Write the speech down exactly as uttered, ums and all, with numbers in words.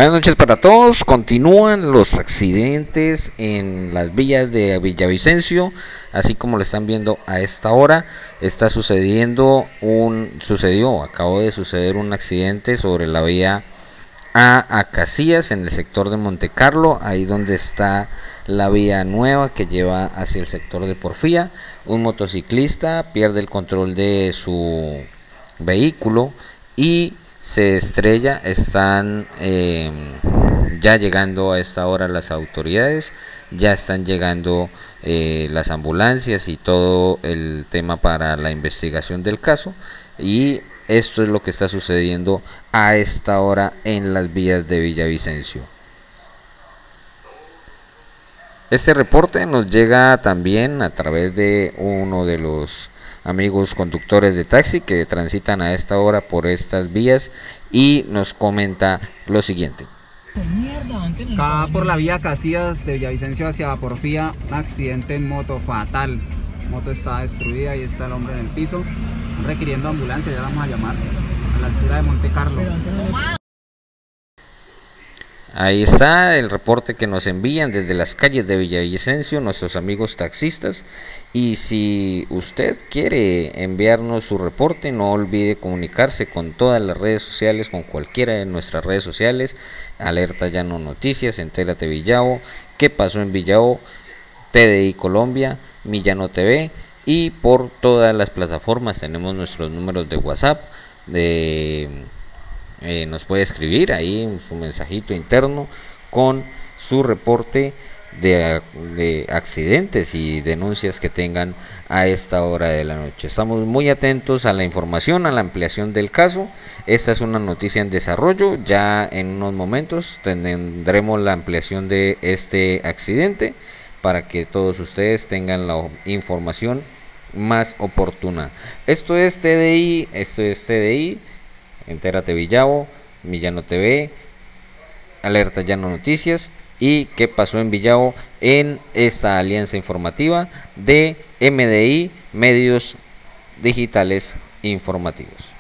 Buenas noches para todos. Continúan los accidentes en las vías de Villavicencio, así como lo están viendo a esta hora. Está sucediendo un sucedió, acabó de suceder un accidente sobre la vía a Acacías en el sector de Montecarlo, ahí donde está la vía nueva que lleva hacia el sector de Porfía. Un motociclista pierde el control de su vehículo y se estrella. Están eh, ya llegando a esta hora las autoridades, ya están llegando eh, las ambulancias y todo el tema para la investigación del caso, y esto es lo que está sucediendo a esta hora en las vías de Villavicencio. Este reporte nos llega también a través de uno de los amigos conductores de taxi que transitan a esta hora por estas vías, y nos comenta lo siguiente. Acá por la vía Acacías de Villavicencio hacia Porfía, un accidente en moto fatal. La moto está destruida y está el hombre en el piso, requiriendo ambulancia. Ya la vamos a llamar a la altura de Montecarlo. Ahí está el reporte que nos envían desde las calles de Villavicencio nuestros amigos taxistas, y si usted quiere enviarnos su reporte, no olvide comunicarse con todas las redes sociales, con cualquiera de nuestras redes sociales: Alerta Llano Noticias, Entérate Villavo, ¿Qué pasó en Villavo?, T D I Colombia, Mi Llano T V, y por todas las plataformas. Tenemos nuestros números de WhatsApp, de Eh, nos puede escribir ahí su mensajito interno con su reporte de, de accidentes y denuncias que tengan a esta hora de la noche. Estamos muy atentos a la información, a la ampliación del caso. Esta es una noticia en desarrollo. Ya en unos momentos tendremos la ampliación de este accidente para que todos ustedes tengan la información más oportuna. Esto es T D I, esto es T D I, Entérate Villavo, Mi Llano T V, Alerta Llano Noticias y ¿Qué pasó en Villavo?, en esta alianza informativa de M D I Medios Digitales Informativos.